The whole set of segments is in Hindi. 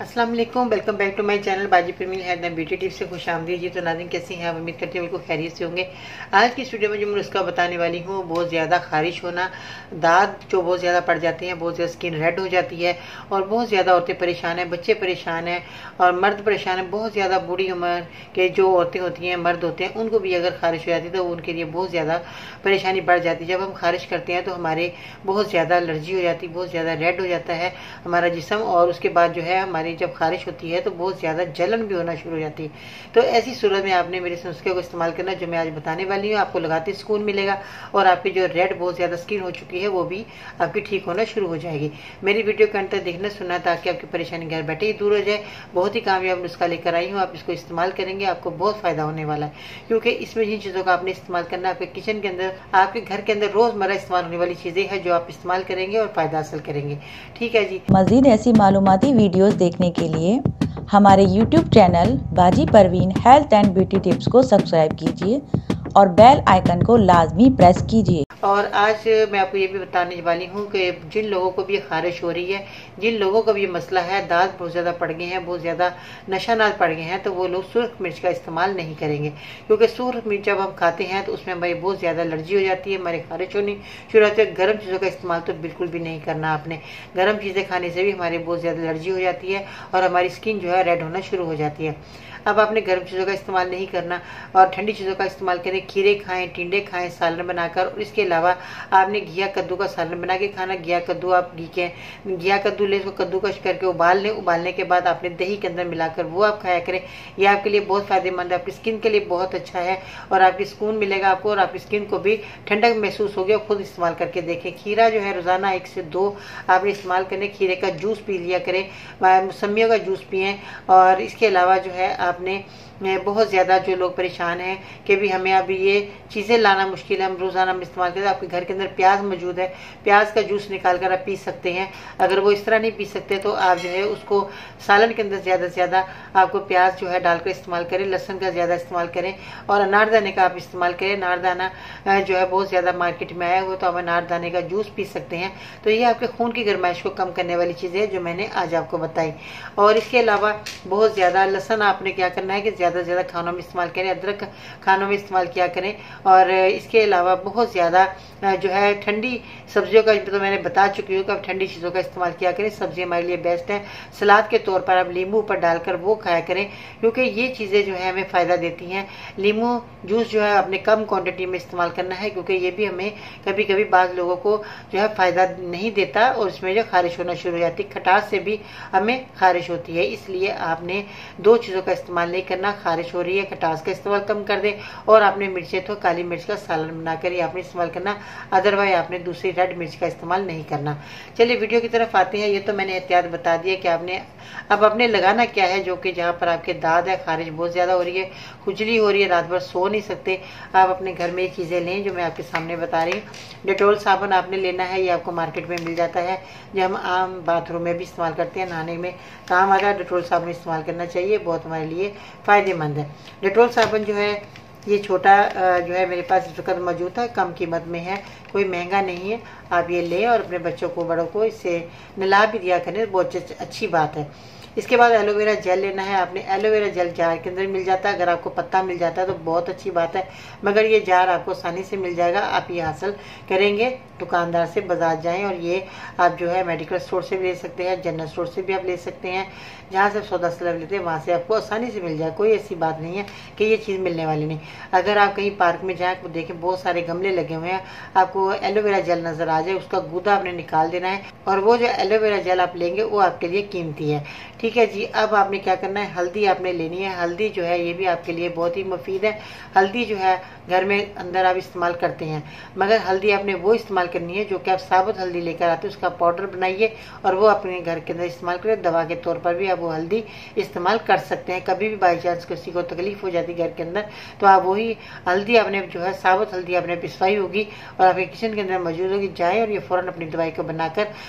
अस्सलाम वालेकुम, welcome back to my channel Baji Parveen health and beauty tips से खुश आमदीद जी। तो नाज़रीन कैसी हैं आप? उम्मीद करती हूँ बिल्कुल खैरियत से होंगे। आज की इस वीडियो में जो मैं नुस्खा बताने वाली हूँ, बहुत ज़्यादा खारिश होना, दाग जो बहुत ज़्यादा पड़ जाते हैं, बहुत ज़्यादा स्किन रेड हो जाती है और बहुत ज़्यादा औरतें परेशान हैं, बच्चे परेशान हैं और मर्द परेशान हैं। बहुत ज़्यादा बूढ़ी उम्र के जो औरतें होती हैं, मर्द होते हैं, उनको भी अगर खारिश हो जाती है तो उनके लिए बहुत ज़्यादा परेशानी बढ़ जाती है। जब हम खारिश करते हैं तो हमारे बहुत ज़्यादा एलर्जी हो जाती है, बहुत ज़्यादा रेड हो जाता है हमारा जिस्म, और उसके बाद जो है हमारी जब खारिश होती है तो बहुत ज़्यादा जलन भी होना शुरू हो जाती है। तो ऐसी सूरत में आपने मेरे नुस्खे को इस्तेमाल करना जो मैं आज बताने वाली हूँ। आपको लगाते सुकून मिलेगा और आपकी जो रेड बहुत ज़्यादा स्किन हो चुकी है वो भी आपकी ठीक होना शुरू हो जाएगी। मेरी वीडियो के अंत तक देखना सुनना ताकि आपकी परेशानी घर बैठे ही दूर हो जाए। बहुत ही कामयाब नुस्खा लेकर आई हूँ, आप इसको इस्तेमाल करेंगे आपको बहुत फ़ायदा होने वाला है, क्योंकि इसमें जिन चीज़ों का आपने इस्तेमाल करना आपके किचन के अंदर, आपके घर के अंदर रोज़मर्रा इस्तेमाल होने वाली चीज़ें हैं जो आप इस्तेमाल करेंगे और फ़ायदा हासिल करेंगे। ठीक है जी। मज़ीद ऐसी मालूमाती वीडियोस देखने के लिए हमारे YouTube channel Baji Parveen health and beauty tips को सब्सक्राइब कीजिए और बेल आइकन को लाजमी प्रेस कीजिए। और आज मैं आपको ये भी बताने वाली हूँ कि जिन लोगों को भी खारिश हो रही है, जिन लोगों का भी मसला है, दाग बहुत ज़्यादा पड़ गए हैं, बहुत ज़्यादा नशानात पड़ गए हैं, तो वो लोग सुर्ख मिर्च का इस्तेमाल नहीं करेंगे, क्योंकि सुर्ख मिर्च जब हम खाते हैं तो उसमें हमारी बहुत ज़्यादा एलर्जी हो जाती है, हमारी खारिश होनी शुरू होती है। गर्म चीज़ों का इस्तेमाल तो बिल्कुल भी नहीं करना आपने। गर्म चीज़ें खाने से भी हमारी बहुत ज़्यादा एलर्जी हो जाती है और हमारी स्किन जो है रेड होना शुरू हो जाती है। अब आपने गर्म चीज़ों का इस्तेमाल नहीं करना और ठंडी चीज़ों का इस्तेमाल करें। खीरे खाएं, टिंडे खाएं सालन बनाकर, और इसके अलावा आपने घिया कद्दू का सालन बना के खाना। घिया कद्दू आप घिया कद्दू ले, उसको कद्दूकश करके उबाल लें। उबालने के बाद आपने दही के अंदर मिलाकर वो आप खाया करें। यह आपके लिए बहुत फ़ायदेमंद है, आपकी स्किन के लिए बहुत अच्छा है और आपकी सुकून मिलेगा आपको और आपकी स्किन को भी ठंडक महसूस होगी। और खुद इस्तेमाल करके देखें। खीरा जो है रोज़ाना 1 से 2 आपने इस्तेमाल करें। खीरे का जूस पी लिया करें, मौसमियों का जूस पिएँ। और इसके अलावा जो है आपने बहुत ज़्यादा जो लोग परेशान हैं कि भी हमें अभी ये चीज़ें लाना मुश्किल है, हम रोज़ाना में इस्तेमाल करें। आपके घर के अंदर प्याज मौजूद है, प्याज का जूस निकाल कर आप पी सकते हैं। अगर वो इस तरह नहीं पी सकते तो आप जो है उसको सालन के अंदर ज़्यादा से ज़्यादा आपको प्याज जो है डालकर इस्तेमाल करें। लहसुन का ज़्यादा इस्तेमाल करें और अनारदाने का आप इस्तेमाल करें। अनारदाना जो है बहुत ज़्यादा मार्केट में आया हुआ, तो आप अनारदाने का जूस पी सकते हैं। तो ये आपके खून की गर्माइश को कम करने वाली चीज़ें हैं जो मैंने आज आपको बताई। और इसके अलावा बहुत ज़्यादा लहसुन आपने क्या करना है कि ज़्यादा से ज़्यादा खानों में इस्तेमाल करें। अदरक खानों में इस्तेमाल किया करें। और इसके अलावा बहुत ज़्यादा जो है ठंडी सब्जियों का तो मैंने बता चुकी हूँ कि आप ठंडी चीज़ों का इस्तेमाल किया करें। सब्जी हमारे लिए बेस्ट है। सलाद के तौर पर आप नींबू ऊपर डालकर वो खाया करें, क्योंकि ये चीज़ें जो है हमें फ़ायदा देती हैं। नींबू जूस जो है आपने कम क्वांटिटी में इस्तेमाल करना है, क्योंकि ये भी हमें कभी कभी बाज़ लोगों को जो है फ़ायदा नहीं देता और इसमें जो खारिश होना शुरू हो जाती है। खटास से भी हमें खारिश होती है, इसलिए आपने 2 चीज़ों का इस्तेमाल नहीं करना। खारिश हो रही है, खटास का इस्तेमाल कम कर दें और आपने मिर्चें तो काली मिर्च का सालन बनाकर ही आपने इस्तेमाल करना, अदरवाइज आपने दूसरी रेड मिर्च का इस्तेमाल नहीं करना। चलिए वीडियो की तरफ आते हैं। ये तो मैंने एहतियात बता दिया कि आपने अब आपने लगाना क्या है, जो कि जहाँ पर आपके दाद है, खारिश बहुत ज़्यादा हो रही है, खुजली हो रही है, रात भर सो नहीं सकते, आप अपने घर में ये चीज़ें लें जो मैं आपके सामने बता रही हूँ। डेटोल साबुन आपने लेना है, ये आपको मार्केट में मिल जाता है, जो हम आम बाथरूम में भी इस्तेमाल करते हैं, नहाने में काम आता है। डेटोल साबुन इस्तेमाल करना चाहिए, बहुत हमारे लिए फ़ायदेमंद है। डेटोल साबुन जो है ये छोटा जो है मेरे पास इस वक्त मौजूद है, कम कीमत में है, कोई महंगा नहीं है। आप ये लें और अपने बच्चों को, बड़ों को इससे नहला भी दिया करें, बहुत अच्छी बात है। इसके बाद एलोवेरा जेल लेना है आपने। एलोवेरा जेल जार के अंदर मिल जाता है, अगर आपको पत्ता मिल जाता है तो बहुत अच्छी बात है, मगर ये जार आपको आसानी से मिल जाएगा। आप ये हासिल करेंगे दुकानदार से, बाजार जाएं और ये आप जो है मेडिकल स्टोर से भी ले सकते हैं, जनरल स्टोर से भी आप ले सकते हैं, जहाँ से सौदा सलाह लेते हैं वहाँ से आपको आसानी से मिल जाए। कोई ऐसी बात नहीं है कि ये चीज़ मिलने वाली नहीं। अगर आप कहीं पार्क में जाएँ तो देखें बहुत सारे गमले लगे हुए हैं, आपको एलोवेरा जेल नज़र आ जाए, उसका गूदा आपने निकाल देना है और वो जो एलोवेरा जेल आप लेंगे वो आपके लिए कीमती है। ठीक है जी। अब आपने क्या करना है, हल्दी आपने लेनी है। हल्दी जो है ये भी आपके लिए बहुत ही मुफीद है। हल्दी जो है घर में अंदर आप इस्तेमाल करते हैं, मगर हल्दी आपने वो इस्तेमाल करनी है जो कि आप साबुत हल्दी लेकर आते हैं, उसका पाउडर बनाइए और वो अपने घर के अंदर इस्तेमाल करें। दवा के तौर पर भी आप वो हल्दी इस्तेमाल कर सकते हैं। कभी भी बाई चांस किसी को तकलीफ हो जाती है घर के अंदर, तो आप वही हल्दी आपने जो है साबुत हल्दी आपने पिसवाई होगी और आपके किचन के अंदर मौजूद होगी, जाए और ये फ़ौरन अपनी दवाई को बनाकर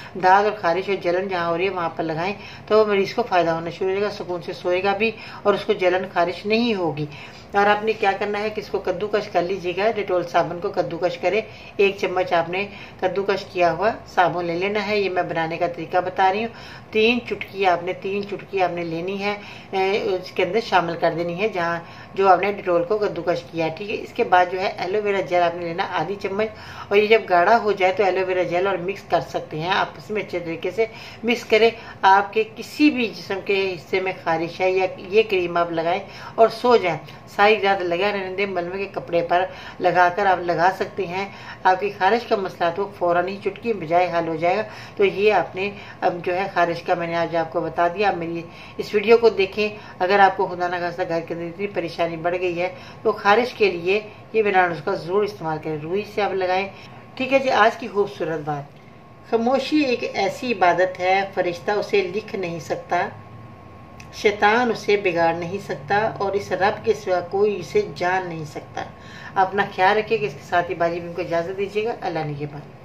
दाद और खारिश और जलन जहाँ हो रही है वहाँ पर लगाएं तो मरीज को फायदा होना शुरू हो जाएगा, सुकून से सोएगा भी और उसको जलन खारिश नहीं होगी। और आपने क्या करना है कि इसको कद्दूकश कर लीजिएगा। डेटॉल साबुन को कद्दूकश करें। 1 चम्मच आपने कद्दूकश किया हुआ साबुन ले लेना है। ये मैं बनाने का तरीका बता रही हूँ। 3 चुटकी आपने लेनी है, उसके अंदर शामिल कर देनी है जहाँ जो आपने डेटॉल को कद्दूकश किया है। ठीक है। इसके बाद जो है एलोवेरा जेल आपने लेना आधी चम्मच, और ये जब गाढ़ा हो जाए तो एलोवेरा जेल और मिक्स कर सकते हैं आपस में, अच्छे तरीके से मिक्स करें। आपके किसी भी जिस्म के हिस्से में खारिश है या ये क्रीम आप लगाएं और सो जाएं, सारी रात लगा रहने दें। मलमे के कपड़े पर लगाकर आप लगा सकते हैं। आपकी खारिश का मसला तो फौरन ही चुटकी बजाय हल हो जाएगा। तो ये आपने अब जो है खारिश का मैंने आज आपको बता दिया। आप मेरी इस वीडियो को देखें। अगर आपको खुदा न खास्ता घर के अंदर इतनी परेशानी बढ़ गई है तो खारिश के लिए ये बिना नुस्खा जरूर इस्तेमाल करें। रूई से आप लगाएं। ठीक है जी। आज की खूबसूरत बात, खामोशी एक ऐसी इबादत है, फरिश्ता उसे लिख नहीं सकता, शैतान उसे बिगाड़ नहीं सकता, और इस रब के सिवा कोई इसे जान नहीं सकता। अपना ख्याल रखिएगा। इसके साथ ही बाजी भी को इजाज़त दीजिएगा। अल्लाह निगहबान।